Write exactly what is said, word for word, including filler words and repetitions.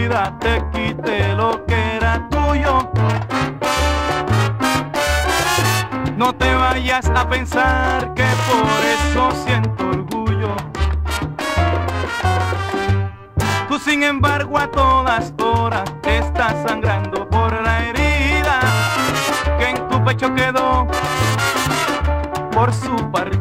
vida te quite lo que era tuyo. No te vayas a pensar que por eso siento orgullo. Tú sin embargo a todas horas estás sangrando por la herida que en tu pecho quedó por su partida.